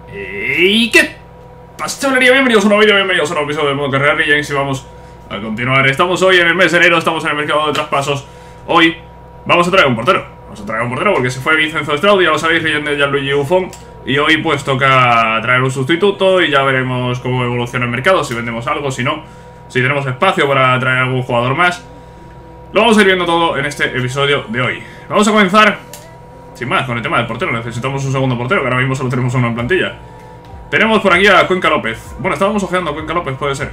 ¿Y qué pasa, chavalería? Bienvenidos a un nuevo vídeo, bienvenidos a un nuevo episodio del modo carrera Legends y vamos a continuar. Estamos hoy en el mes de enero, estamos en el mercado de traspasos. Hoy vamos a traer un portero. Vamos a traer un portero porque se fue Vincenzo Strauss, ya lo sabéis, leyenda de Gianluigi Buffon. Y hoy pues toca traer un sustituto y ya veremos cómo evoluciona el mercado, si vendemos algo, si no, si tenemos espacio para traer algún jugador más. Lo vamos a ir viendo todo en este episodio de hoy. Vamos a comenzar, sin más, con el tema del portero. Necesitamos un segundo portero, que ahora mismo solo tenemos uno en plantilla. Tenemos por aquí a Cuenca López. Bueno, estábamos ojeando a Cuenca López, puede ser.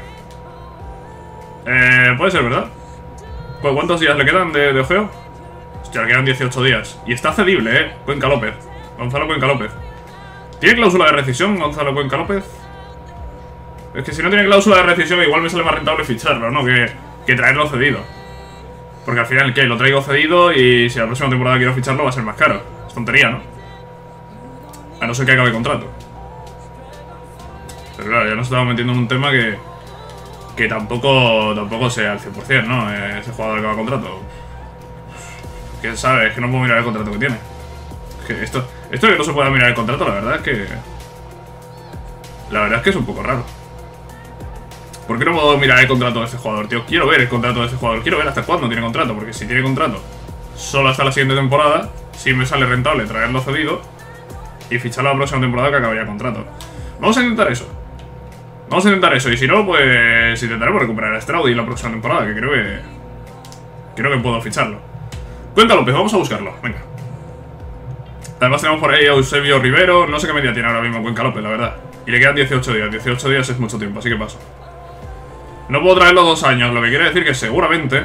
Puede ser, ¿verdad? ¿Cuántos días le quedan de ojeo? Hostia, le quedan 18 días. Y está cedible, Cuenca López. Gonzalo Cuenca López. ¿Tiene cláusula de rescisión Gonzalo Cuenca López? Es que si no tiene cláusula de rescisión igual me sale más rentable ficharlo, ¿no? Que traerlo cedido. Porque al final, ¿qué? Lo traigo cedido y si la próxima temporada quiero ficharlo va a ser más caro. Es tontería, ¿no? A no ser que acabe contrato. Pero claro, ya nos estamos metiendo en un tema que tampoco sé al 100%, ¿no? Ese jugador que va a contrato. ¿Quién sabe? Es que no puedo mirar el contrato que tiene. Es que esto de que no se pueda mirar el contrato, la verdad es que... La verdad es que es un poco raro. ¿Por qué no puedo mirar el contrato de este jugador, tío? Quiero ver el contrato de este jugador. Quiero ver hasta cuándo tiene contrato. Porque si tiene contrato solo hasta la siguiente temporada, sí me sale rentable traerlo cedido y ficharlo la próxima temporada que acabaría contrato. Vamos a intentar eso. Vamos a intentar eso. Y si no, pues intentaremos recuperar a Strauss la próxima temporada, que creo que puedo ficharlo. Cuenca López, vamos a buscarlo. Venga. Además tenemos por ahí a Eusebio Rivero. No sé qué media tiene ahora mismo Cuenca López, la verdad. Y le quedan 18 días. 18 días es mucho tiempo, así que paso. No puedo traerlo 2 años, lo que quiere decir que seguramente,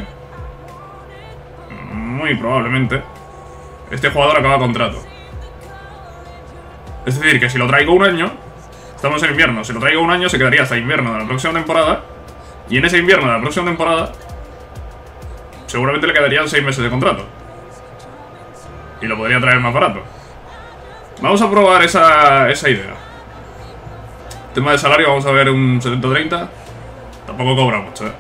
muy probablemente, este jugador acaba contrato. Es decir, que si lo traigo un año, estamos en invierno, si lo traigo un año se quedaría hasta invierno de la próxima temporada. Y en ese invierno de la próxima temporada, seguramente le quedarían 6 meses de contrato. Y lo podría traer más barato. Vamos a probar esa idea. Tema de salario, vamos a ver un 70-30. Tampoco cobra mucho,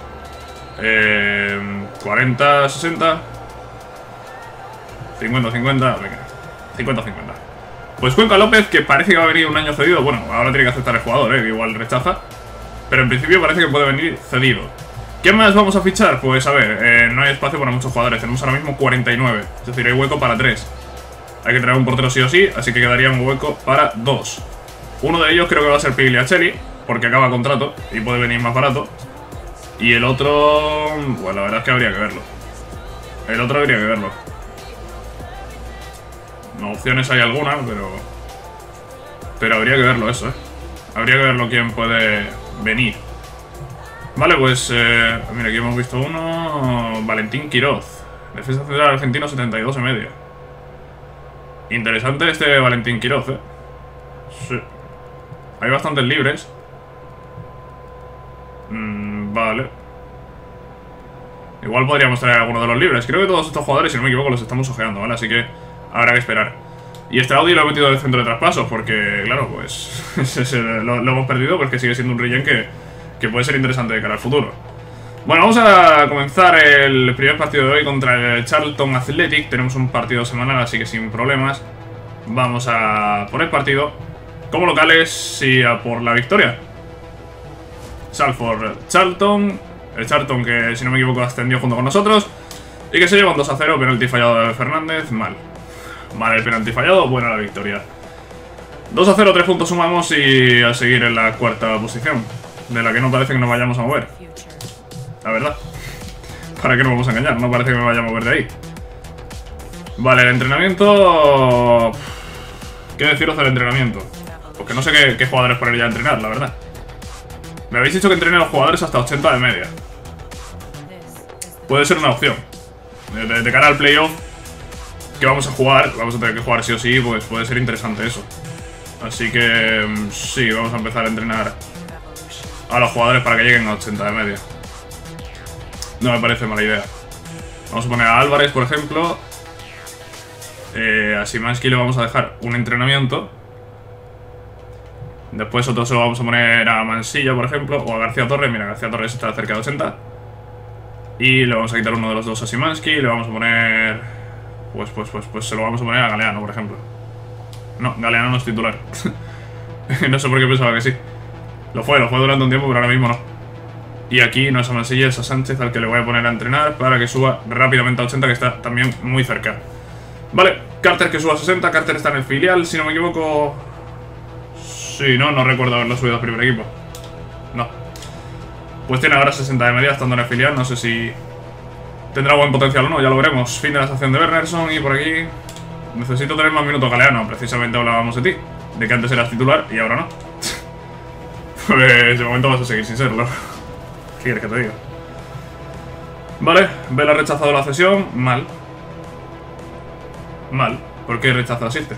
40, 60 50, 50, venga 50, 50. Pues Cuenca López, que parece que va a venir un año cedido. Bueno, ahora tiene que aceptar el jugador, que igual rechaza. Pero en principio parece que puede venir cedido. ¿Qué más vamos a fichar? Pues a ver, no hay espacio para muchos jugadores. Tenemos ahora mismo 49. Es decir, hay hueco para 3. Hay que traer un portero sí o sí, así que quedaría un hueco para 2. Uno de ellos creo que va a ser Pigliacelli, porque acaba contrato y puede venir más barato. Y el otro... Bueno, la verdad es que habría que verlo. El otro habría que verlo. No, opciones hay algunas, pero habría que verlo eso, Habría que verlo quién puede venir. Vale, pues... mira, aquí hemos visto uno... Valentín Quiroz. Defensa central argentino, 72 y media. Interesante este Valentín Quiroz, Sí. Hay bastantes libres. Vale. Igual podríamos traer alguno de los libres. Creo que todos estos jugadores, si no me equivoco, los estamos ojeando, ¿vale? Así que habrá que esperar. Y este Audi lo he metido en el centro de traspasos porque, claro, pues lo hemos perdido porque sigue siendo un relleno que puede ser interesante de cara al futuro. Bueno, vamos a comenzar el primer partido de hoy contra el Charlton Athletic. Tenemos un partido semanal, así que sin problemas vamos a por el partido como locales y a por la victoria. Salford Charlton. El Charlton que, si no me equivoco, ascendió junto con nosotros y que se lleva un 2-0, penalti fallado de Fernández. Mal el penalti fallado, buena la victoria. 2-0, 3 puntos sumamos y a seguir en la cuarta posición, de la que no parece que nos vayamos a mover. La verdad, ¿para qué nos vamos a engañar? No parece que me vaya a mover de ahí. Vale, el entrenamiento... ¿Qué deciros del entrenamiento? Porque no sé qué jugadores poner ya a entrenar, la verdad. Me habéis dicho que entrene a los jugadores hasta 80 de media. Puede ser una opción. De cara al playoff que vamos a jugar, vamos a tener que jugar sí o sí, pues puede ser interesante eso. Así que sí, vamos a empezar a entrenar a los jugadores para que lleguen a 80 de media. No me parece mala idea. Vamos a poner a Álvarez, por ejemplo. A Szymański le vamos a dejar un entrenamiento. Después otro se lo vamos a poner a Mansilla, por ejemplo. O a García Torres. Mira, García Torres está cerca de 80. Y le vamos a quitar uno de los dos a Szymański. Y le vamos a poner... Pues se lo vamos a poner a Galeano, por ejemplo. No, Galeano no es titular. No sé por qué pensaba que sí. Lo fue durante un tiempo, pero ahora mismo no. Y aquí no es a Mansilla, es a Sánchez al que le voy a poner a entrenar para que suba rápidamente a 80, que está también muy cerca. Vale, Carter que suba a 60, Carter está en el filial, si no me equivoco... Sí, no recuerdo haberlo subido al primer equipo. No. Pues tiene ahora 60 de media estando en el filial, no sé si tendrá buen potencial o no, ya lo veremos. Fin de la estación de Wernersson y por aquí... Necesito tener más minutos Galeano, precisamente hablábamos de ti. De que antes eras titular y ahora no. Pues de momento vas a seguir sin serlo. ¿Qué quieres que te diga? Vale, Vela ha rechazado la cesión. Mal. Mal. ¿Por qué rechazo asiste?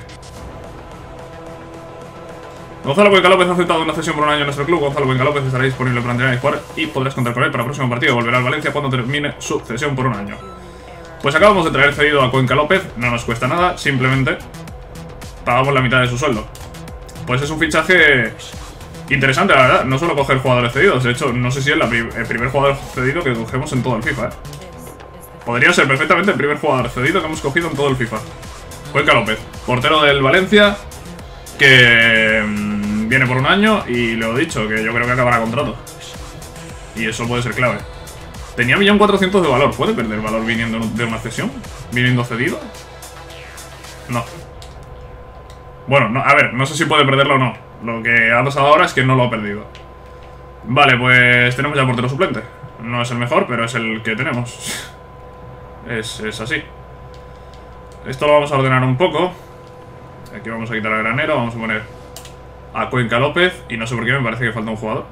Gonzalo Cuenca López ha aceptado una cesión por un año en nuestro club. Gonzalo Cuenca López estará disponible para entrenar y jugar y podrás contar con él para el próximo partido. Volverá al Valencia cuando termine su cesión por un año. Pues acabamos de traer cedido a Cuenca López. No nos cuesta nada, simplemente pagamos la mitad de su sueldo. Pues es un fichaje interesante, la verdad. No solo coger jugadores cedidos. De hecho, no sé si es el primer jugador cedido que cogemos en todo el FIFA, Podría ser perfectamente el primer jugador cedido que hemos cogido en todo el FIFA. Cuenca López, portero del Valencia, que viene por un año y lo he dicho, que yo creo que acabará contrato. Y eso puede ser clave. Tenía 1.400.000 de valor. ¿Puede perder valor viniendo de una cesión? ¿Viniendo cedido? No. Bueno, no, a ver, no sé si puede perderlo o no. Lo que ha pasado ahora es que no lo ha perdido. Vale, pues tenemos ya portero suplente. No es el mejor, pero es el que tenemos. Es así. Esto lo vamos a ordenar un poco. Aquí vamos a quitar al granero. Vamos a poner a Cuenca López. Y no sé por qué me parece que falta un jugador.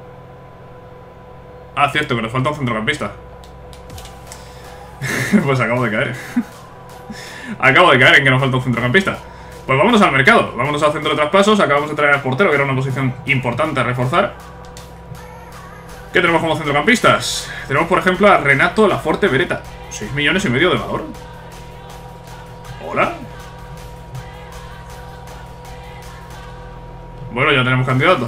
Ah, cierto, que nos falta un centrocampista. Pues acabo de caer. Acabo de caer en que nos falta un centrocampista. Pues vámonos al mercado, vámonos al centro de traspasos. Acabamos de traer al portero, que era una posición importante a reforzar. ¿Qué tenemos como centrocampistas? Tenemos, por ejemplo, a Renato Laforte Beretta. 6,5 millones de valor. Hola. Bueno, ya tenemos candidato.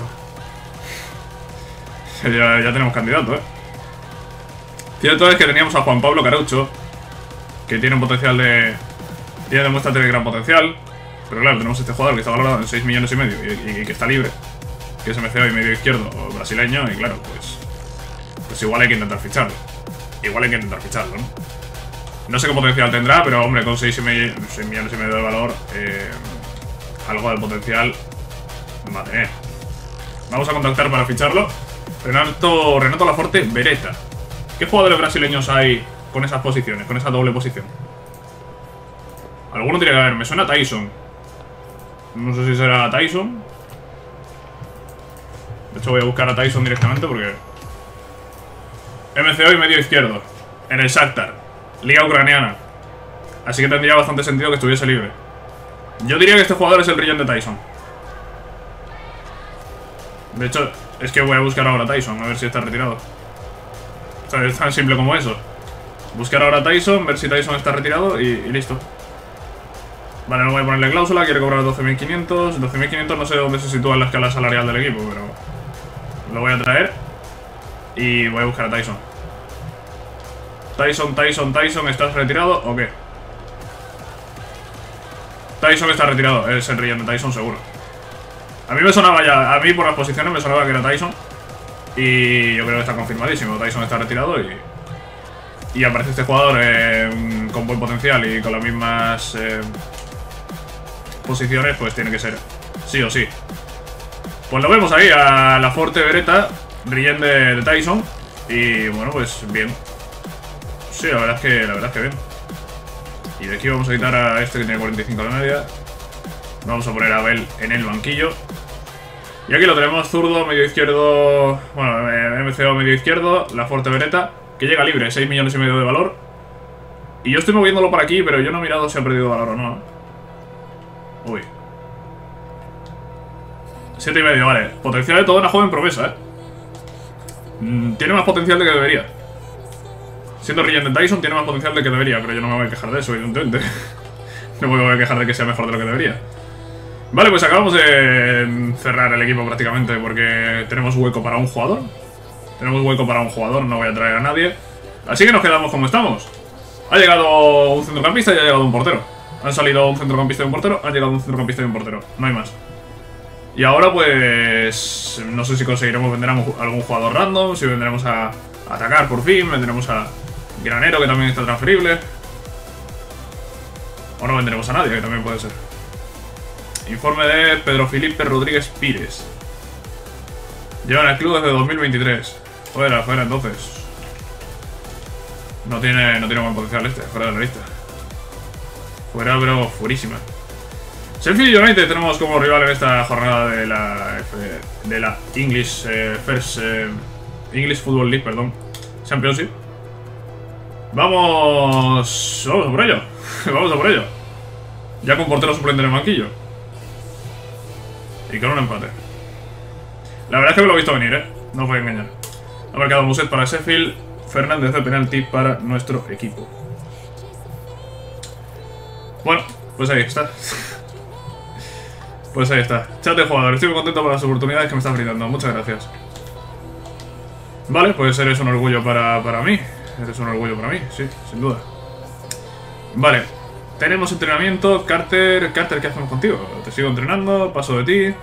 Ya tenemos candidato, Cierto es que teníamos a Juan Pablo Carucho, que tiene un potencial de... demuestra tener gran potencial. Pero claro, tenemos este jugador que está valorado en 6,5 millones y que está libre, que es MCO y medio izquierdo brasileño. Y claro, pues igual hay que intentar ficharlo. ¿No? No sé qué potencial tendrá, pero hombre, con 6,5 millones de valor, algo de potencial va a tener. Vamos a contactar para ficharlo. Renato Laforte Beretta. ¿Qué jugadores brasileños hay con esas posiciones, con esa doble posición? Alguno tiene que haber. Me suena a Tyson. No sé si será Tyson. De hecho voy a buscar a Tyson directamente porque... MCO y medio izquierdo. En el Shakhtar. Liga ucraniana. Así que tendría bastante sentido que estuviese libre. Yo diría que este jugador es el Rillón de Tyson. De hecho, es que voy a buscar ahora a Tyson, a ver si está retirado. O sea, es tan simple como eso. Buscar ahora a Tyson, ver si Tyson está retirado y listo. Vale, no voy a ponerle cláusula, quiere cobrar 12.500. 12.500 no sé dónde se sitúa en la escala salarial del equipo, pero... lo voy a traer. Y voy a buscar a Tyson. Tyson, ¿estás retirado o qué? Tyson está retirado, es el Rillón de Tyson seguro. A mí me sonaba ya, a mí por las posiciones me sonaba que era Tyson. Y yo creo que está confirmadísimo. Tyson está retirado y aparece este jugador con buen potencial y con las mismas posiciones, pues tiene que ser sí o sí. Pues lo vemos ahí a Laforte Beretta, Rillén de Tyson. Y bueno, pues bien. Sí, la verdad es que bien. Y de aquí vamos a quitar a este que tiene 45 de media. Vamos a poner a Abel en el banquillo. Y aquí lo tenemos, zurdo, medio izquierdo. Bueno, MCO medio izquierdo, Laforte Beretta, que llega libre, 6,5 millones de valor. Y yo estoy moviéndolo por aquí, pero yo no he mirado si ha perdido valor o no. Uy. 7,5, vale. Potencial de toda una joven promesa, tiene más potencial de que debería. Siendo Rillén de Tyson, tiene más potencial de que debería, pero yo no me voy a quejar de eso, evidentemente. No me voy a quejar de que sea mejor de lo que debería. Vale, pues acabamos de cerrar el equipo prácticamente porque tenemos hueco para un jugador. No voy a traer a nadie. Así que nos quedamos como estamos. Ha llegado un centrocampista y ha llegado un portero. Han salido un centrocampista y un portero, ha llegado un centrocampista y un portero. No hay más. Y ahora pues no sé si conseguiremos vender a algún jugador random, si vendremos a atacar por fin, vendremos a Granero, que también está transferible. O no vendremos a nadie, que también puede ser. Informe de Pedro Felipe Rodríguez Pires. Llevan el club desde 2023. Fuera entonces. No tiene buen potencial este, fuera de la lista. Fuera, pero fuerísima. Sheffield United tenemos como rival en esta jornada de la English Football League, perdón. Championship. Vamos a por ello. Vamos a por ello. Ya con portero suplente en el banquillo. Y con un empate. La verdad es que me lo he visto venir, no os voy a engañar. Ha marcado Muset para Sheffield. Fernández de penalti para nuestro equipo. Bueno, pues ahí está. Pues ahí está. Chat de jugador, estoy muy contento por las oportunidades que me estás brindando. Muchas gracias. Vale, pues eres un orgullo para mí. Eres un orgullo para mí, sí, sin duda. Vale, tenemos entrenamiento. Carter, ¿qué hacemos contigo? Te sigo entrenando, paso de ti.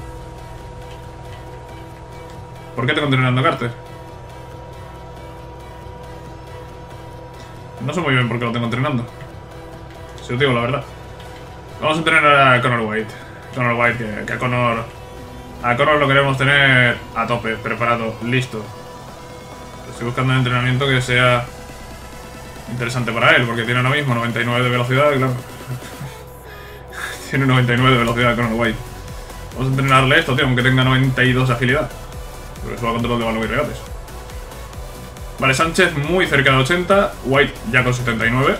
¿Por qué tengo entrenando, Carter? No sé muy bien por qué lo tengo entrenando. Si os digo la verdad. Vamos a entrenar a Conor White. Conor White, que a Conor lo queremos tener a tope, preparado, listo. Estoy buscando un entrenamiento que sea interesante para él, porque tiene ahora mismo 99 de velocidad, claro. Tiene 99 de velocidad Conor White. Vamos a entrenarle esto, tío, aunque tenga 92 de agilidad. Porque eso va a control de balón y regates. Vale, Sánchez muy cerca de 80, White ya con 79.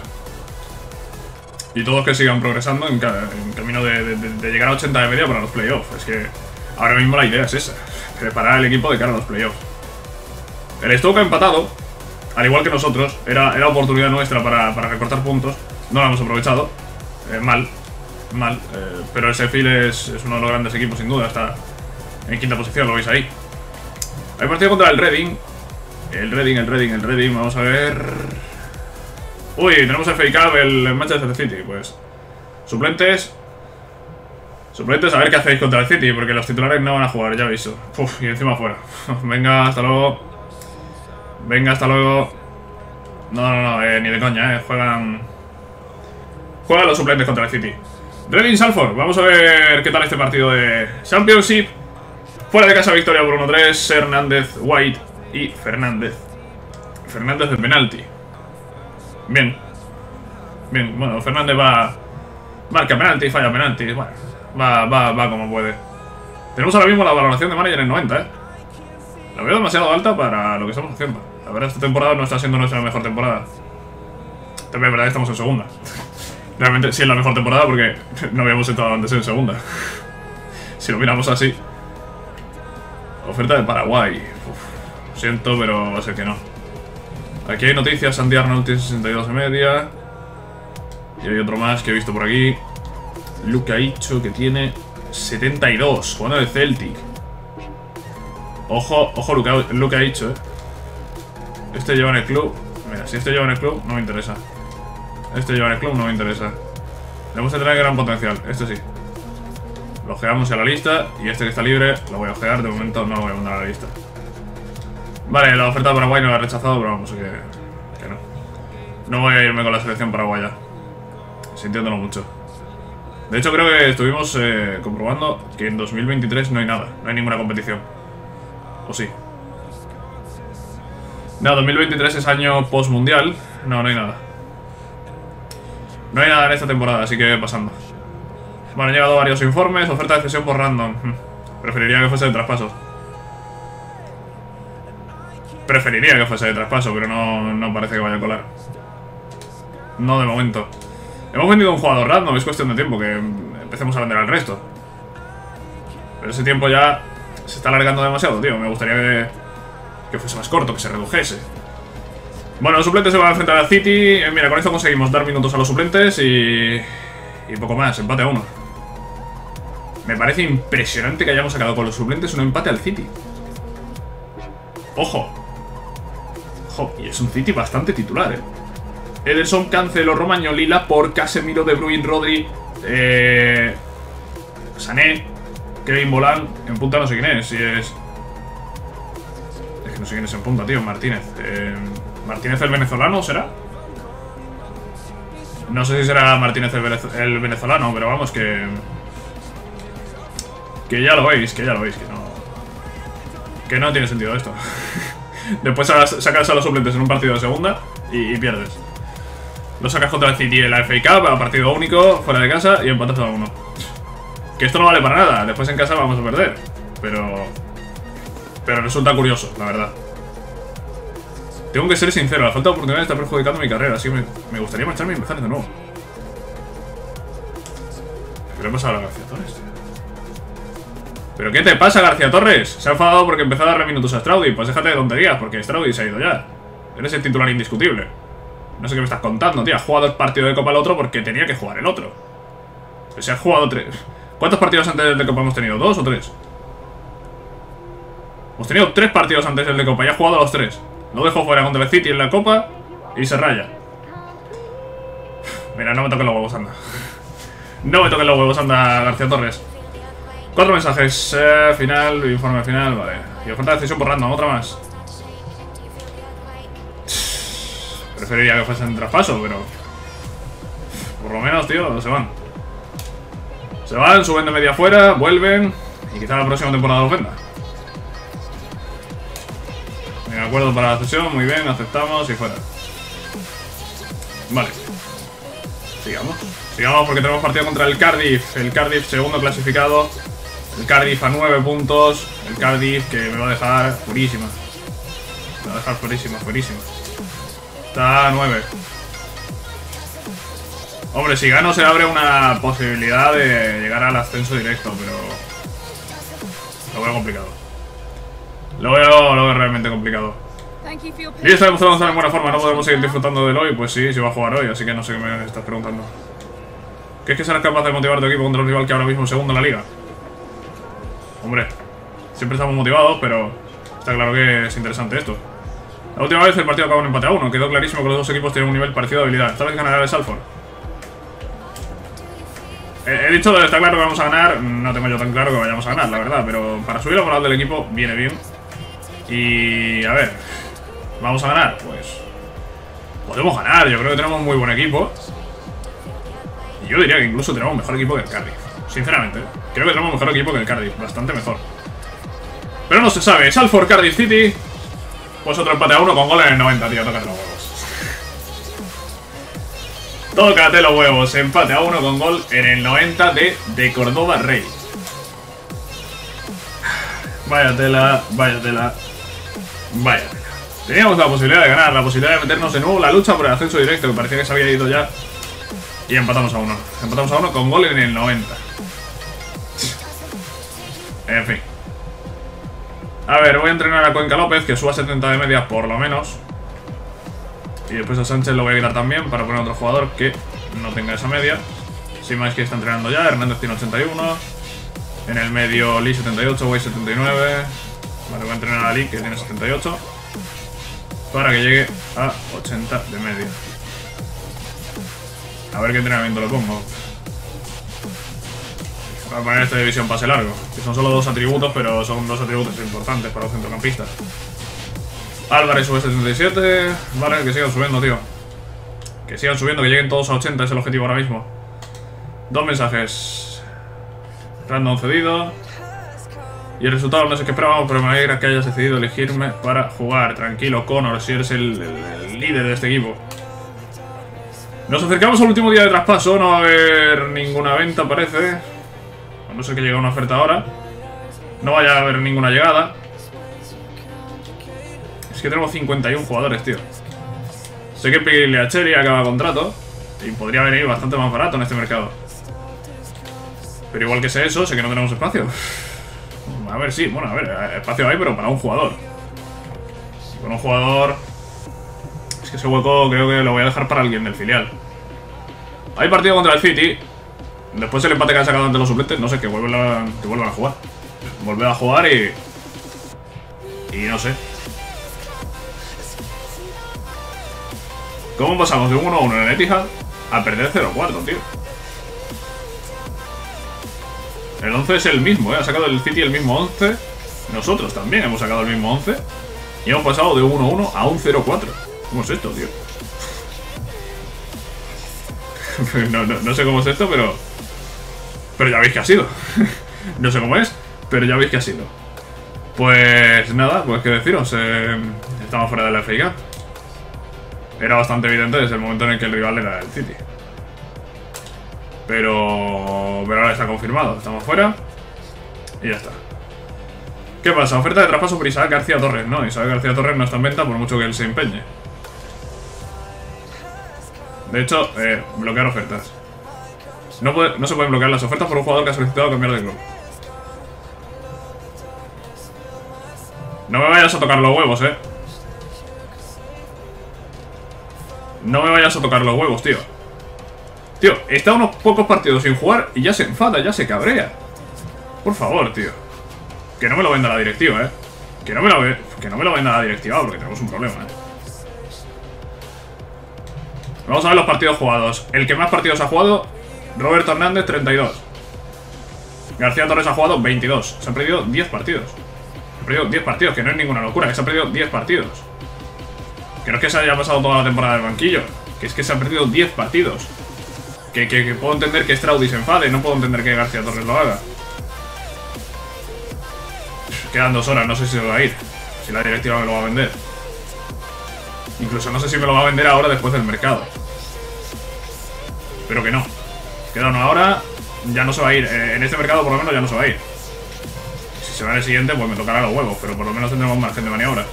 Y todos que sigan progresando en camino de llegar a 80 de media para los playoffs. Es que ahora mismo la idea es esa, preparar el equipo de cara a los playoffs. El Stoke ha empatado, al igual que nosotros, era oportunidad nuestra para recortar puntos. No la hemos aprovechado, mal, pero el Sheffield es uno de los grandes equipos sin duda, está en quinta posición, lo veis ahí. Hay partido contra el Reading. El Reading, vamos a ver. Uy, tenemos FA Cup, el Manchester City, pues. Suplentes, a ver qué hacéis contra el City, porque los titulares no van a jugar, ya aviso. Uf, y encima fuera. Venga, hasta luego. No, ni de coña, juegan los suplentes contra el City. Reading Salford, vamos a ver qué tal este partido de Championship. Fuera de casa, victoria por 1-3, Hernández, White y Fernández. Fernández de penalti. Bien, bueno, Fernández marca penalti, falla penalti. Bueno, va como puede. Tenemos ahora mismo la valoración de manager en 90, La veo demasiado alta para lo que estamos haciendo. La verdad, esta temporada no está siendo nuestra mejor temporada. También es verdad que estamos en segunda. Realmente sí es la mejor temporada porque no habíamos estado antes en segunda. Si lo miramos así. Oferta de Paraguay. Uf, lo siento, pero va a ser que no. Aquí hay noticias. Andy Arnold tiene 62 de media. Y hay otro más que he visto por aquí. Luke Aicho, que tiene 72, jugando de Celtic. Ojo Luke Aicho, Este lleva en el club. Mira, si este lleva en el club, no me interesa. Este lleva en el club, no me interesa. Debemos de tener gran potencial, este sí. Lo ojeamos a la lista. Y este que está libre, lo voy a ojear. De momento no lo voy a mandar a la lista. Vale, la oferta de Paraguay no la he rechazado, pero vamos, que no. No voy a irme con la selección paraguaya. Sintiéndolo mucho. De hecho, creo que estuvimos comprobando que en 2023 no hay nada. No hay ninguna competición. ¿O sí? No, 2023 es año post-mundial. No hay nada. No hay nada en esta temporada, así que pasando. Bueno, han llegado varios informes. Oferta de cesión por random. Preferiría que fuese de traspaso. Pero no parece que vaya a colar. No de momento. Hemos vendido un jugador random, es cuestión de tiempo que empecemos a vender al resto. Pero ese tiempo ya se está alargando demasiado, tío. Me gustaría que fuese más corto, que se redujese. Bueno, los suplentes se van a enfrentar al City. Mira, con esto conseguimos dar minutos a los suplentes y poco más, empate a 1. Me parece impresionante que hayamos sacado con los suplentes un empate al City. Ojo, y es un City bastante titular, Ederson, Cancelo, Romagnoli, Laporte, Casemiro, De Bruyne, Rodri, Sané. Kevin Volán en punta no sé quién es. Si es... Es que no sé quién es en punta, tío. Martínez. ¿Martínez el venezolano será? No sé si será Martínez el venezolano, pero vamos que... Que ya lo veis, que no... Que no tiene sentido esto. Después sacas a los suplentes en un partido de segunda y pierdes. Lo sacas contra el City en la FA Cup, a partido único, fuera de casa y empatas a 1. Que esto no vale para nada, después en casa vamos a perder. Pero resulta curioso, la verdad. Tengo que ser sincero, la falta de oportunidad está perjudicando mi carrera, así que me gustaría marcharme y empezar de nuevo. ¿Qué le pasa a García Torres, tío? ¿Pero qué te pasa, García Torres? Se ha enfadado porque empezó a darle minutos a Straudy. Pues déjate de tonterías, porque Straudy se ha ido ya. Eres el titular indiscutible. No sé qué me estás contando, tío. Ha jugado el partido de Copa el otro porque tenía que jugar el otro. Pues se ha jugado 3. ¿Cuántos partidos antes del de Copa hemos tenido? ¿2 o 3? Hemos tenido 3 partidos antes del de Copa y ha jugado los 3. Lo dejo fuera contra el City en la Copa y se raya. Mira, no me toques los huevos, anda. No me toques los huevos, anda, García Torres. 4 mensajes. Final, informe final, vale. Y oferta de decisión por random, otra más. Preferiría que fuesen traspaso, pero... Por lo menos, tío, se van. Se van, suben de media fuera, vuelven. Y quizá la próxima temporada los venda. De acuerdo para la cesión, muy bien, aceptamos y fuera. Vale. Sigamos. Sigamos porque tenemos partido contra el Cardiff. El Cardiff segundo clasificado. El Cardiff a 9 puntos. El Cardiff que me va a dejar furísima. Me va a dejar furísima. Está a 9. Hombre, si gano se abre una posibilidad de llegar al ascenso directo, pero... Lo veo complicado. Lo veo realmente complicado. Y está demostrando estar en buena forma. No podemos seguir disfrutando del hoy. Pues sí, se va a jugar hoy, así que no sé qué me estás preguntando. ¿Crees que serás capaz de motivar a tu equipo contra un rival que ahora mismo es segundo en la liga? Hombre, siempre estamos motivados, pero está claro que es interesante esto. La última vez el partido acabó en empate a 1. Quedó clarísimo que los dos equipos tienen un nivel parecido de habilidad. Esta vez ganará el Salford. He dicho que está claro que vamos a ganar. No tengo yo tan claro que vayamos a ganar, la verdad. Pero para subir la moral del equipo viene bien. Y a ver, ¿vamos a ganar? Pues podemos ganar. Yo creo que tenemos muy buen equipo. Y yo diría que incluso tenemos mejor equipo que el Cardiff. Sinceramente, creo que tenemos mejor equipo que el Cardiff. Bastante mejor. Pero no se sabe. Salford, Cardiff City. Pues otro empate a 1 con gol en el 90, tío. Tócate los huevos. Tócate los huevos. Empate a 1 con gol en el 90 de Córdoba Rey. Vaya tela, vaya tela. Vaya tela. Teníamos la posibilidad de ganar, la posibilidad de meternos de nuevo en la lucha por el ascenso directo, que parecía que se había ido ya. Y empatamos a 1. Empatamos a 1 con gol en el 90. En fin. A ver, voy a entrenar a Cuenca López, que suba 70 de media por lo menos. Y después a Sánchez lo voy a quitar también para poner otro jugador que no tenga esa media. Si más que está entrenando ya, Hernández tiene 81. En el medio Lee 78, Way 79. Vale, voy a entrenar a Lee, que tiene 78. Para que llegue a 80 de media. A ver qué entrenamiento le pongo. Voy a poner esta división pase largo, que son solo 2 atributos, pero son 2 atributos importantes para los centrocampistas. Álvarez sube 77. Vale, que sigan subiendo, tío. Que sigan subiendo, que lleguen todos a 80, es el objetivo ahora mismo. 2 mensajes. Random cedido. Y el resultado no sé qué esperábamos, pero me alegra que hayas decidido elegirme para jugar. Tranquilo, Connor, si eres el líder de este equipo. Nos acercamos al último día de traspaso. No va a haber ninguna venta, parece. A no ser que llegue una oferta ahora. No vaya a haber ninguna llegada. Es que tenemos 51 jugadores, tío. Sé que Pigliacelli acaba contrato y podría venir bastante más barato en este mercado. Pero igual que sé eso, sé que no tenemos espacio. A ver, sí, bueno, a ver, espacio hay, pero para un jugador. Con un jugador... Es que ese hueco creo que lo voy a dejar para alguien del filial. Hay partido contra el City. Después el empate que han sacado ante los suplentes, no sé, que vuelvan a jugar. Volver a jugar y no sé. ¿Cómo pasamos de un 1-1 en el Etihad a perder 0-4, tío? El 11 es el mismo, ha sacado el City el mismo 11. Nosotros también hemos sacado el mismo 11. Y hemos pasado de un 1-1 a un 0-4. ¿Cómo es esto, tío? no sé cómo es esto, pero ya veis que ha sido. No sé cómo es, pero ya veis que ha sido. Pues nada, pues qué deciros. Estamos fuera de la FA Cup. Era bastante evidente desde el momento en el que el rival era el City. Pero ahora está confirmado. Estamos fuera. Y ya está. ¿Qué pasa? Oferta de traspaso por Isaac García Torres. No, Isaac García Torres no está en venta por mucho que él se empeñe. De hecho, bloquear ofertas. No se pueden bloquear las ofertas por un jugador que ha solicitado cambiar de club. No me vayas a tocar los huevos, No me vayas a tocar los huevos, tío. Tío, está unos pocos partidos sin jugar y ya se enfada, ya se cabrea. Por favor, tío. Que no me lo venda la directiva, que no me lo venda la directiva porque tenemos un problema, Vamos a ver los partidos jugados. El que más partidos ha jugado, Roberto Hernández, 32. García Torres ha jugado 22. Se han perdido 10 partidos. Se han perdido 10 partidos, que no es ninguna locura, que se han perdido 10 partidos. Que no es que se haya pasado toda la temporada del banquillo, que es que se han perdido 10 partidos. Que puedo entender que Straudi se enfade, no puedo entender que García Torres lo haga. Quedan 2 horas, no sé si se va a ir. Si la directiva me lo va a vender. Incluso no sé si me lo va a vender ahora después del mercado. Pero que no. Queda 1 hora, ya no se va a ir. En este mercado por lo menos ya no se va a ir. Si se va en el siguiente, pues me tocará los huevos, pero por lo menos tendremos margen de maniobra.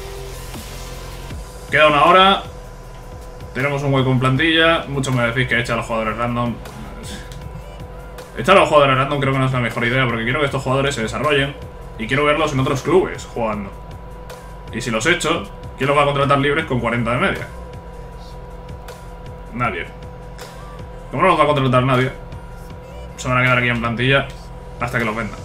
Queda 1 hora. Tenemos un hueco en plantilla. Muchos me decís que echa a los jugadores random. Echar a los jugadores random creo que no es la mejor idea, porque quiero que estos jugadores se desarrollen y quiero verlos en otros clubes jugando. Y si los echo, ¿quién los va a contratar libres con 40 de media? Nadie. Como no los va a contratar nadie, se van a quedar aquí en plantilla hasta que los vendan.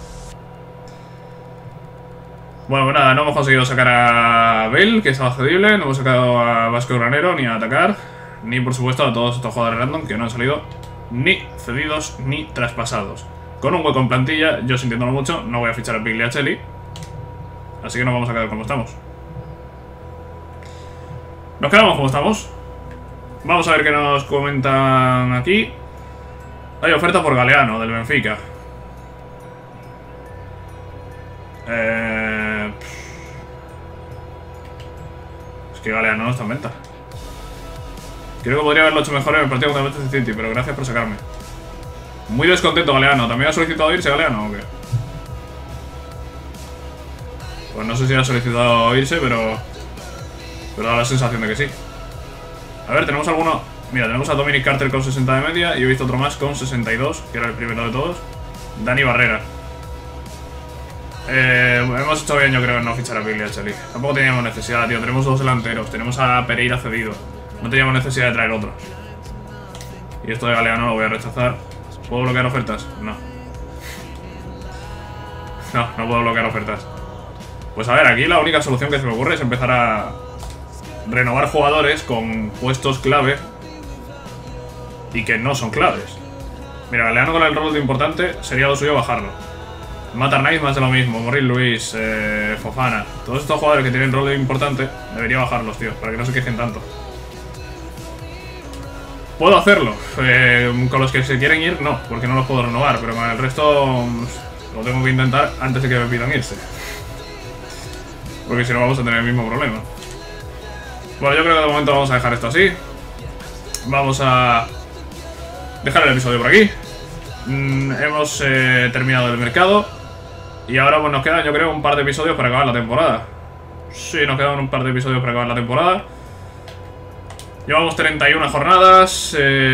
Bueno, pues nada, no hemos conseguido sacar a Bale, que estaba cedible. No hemos sacado a Vasco Granero, ni a Atacar, ni por supuesto a todos estos jugadores random que no han salido ni cedidos ni traspasados. Con un hueco en plantilla, yo sintiéndolo mucho, no voy a fichar a Pigliacelli. Así que nos vamos a quedar como estamos. Nos quedamos como estamos. Vamos a ver qué nos comentan aquí. Hay oferta por Galeano, del Benfica. Es que Galeano no está en venta. Creo que podría haberlo hecho mejor en el partido contra el Manchester City, pero gracias por sacarme. Muy descontento Galeano. ¿También ha solicitado irse Galeano o qué? Pues no sé si ha solicitado irse, pero da la sensación de que sí. A ver, tenemos alguno. Mira, tenemos a Dominic Carter con 60 de media y he visto otro más con 62, que era el primero de todos. Dani Barrera. Hemos hecho bien, yo creo, en no fichar a Pigliacelli. Tampoco teníamos necesidad, tío. Tenemos 2 delanteros. Tenemos a Pereira cedido. No teníamos necesidad de traer otro. Y esto de Galeano lo voy a rechazar. ¿Puedo bloquear ofertas? No. No puedo bloquear ofertas. Pues a ver, aquí la única solución que se me ocurre es empezar a renovar jugadores con puestos clave y que no son claves. Mira, Galeano con el rol de importante sería lo suyo bajarlo. Matarnais más de lo mismo, Morris Luis, Fofana. Todos estos jugadores que tienen rol de importante debería bajarlos, tío, para que no se quejen tanto. Puedo hacerlo. Con los que se quieren ir, no, porque no los puedo renovar. Pero con el resto lo tengo que intentar antes de que me pidan irse. Porque si no vamos a tener el mismo problema. Bueno, yo creo que de momento vamos a dejar esto así. Vamos a dejar el episodio por aquí. Hemos terminado el mercado. Y ahora pues nos quedan, yo creo, un par de episodios para acabar la temporada. Sí, nos quedan un par de episodios para acabar la temporada. Llevamos 31 jornadas.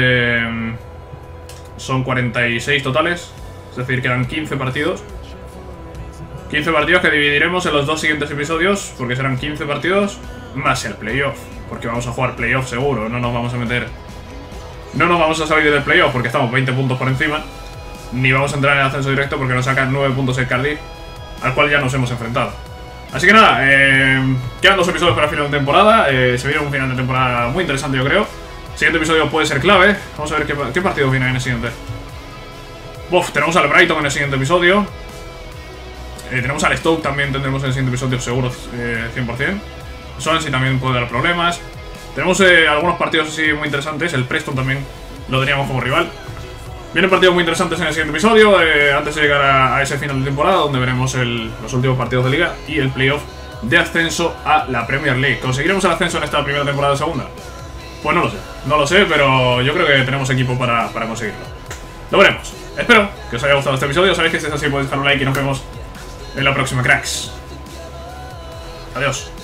Son 46 totales. Es decir, quedan 15 partidos. 15 partidos que dividiremos en los 2 siguientes episodios, porque serán 15 partidos más el playoff. Porque vamos a jugar playoff seguro, no nos vamos a meter... No nos vamos a salir del playoff porque estamos 20 puntos por encima. Ni vamos a entrar en el ascenso directo porque nos sacan 9 puntos el Cardiff, al cual ya nos hemos enfrentado. Así que nada, quedan 2 episodios para el final de temporada. Se viene un final de temporada muy interesante, yo creo. El siguiente episodio puede ser clave. Vamos a ver qué partidos viene en el siguiente. Tenemos al Brighton en el siguiente episodio. Tenemos al Stoke también, tendremos en el siguiente episodio seguro 100%. Swansea también puede dar problemas. Tenemos algunos partidos así muy interesantes. El Preston también lo teníamos como rival. Vienen partidos muy interesantes en el siguiente episodio, antes de llegar a ese final de temporada, donde veremos los últimos partidos de liga y el playoff de ascenso a la Premier League. ¿Conseguiremos el ascenso en esta primera temporada de segunda? Pues no lo sé, pero yo creo que tenemos equipo para conseguirlo. Lo veremos. Espero que os haya gustado este episodio. Sabéis que si es así podéis dejar un like y nos vemos en la próxima, cracks. Adiós.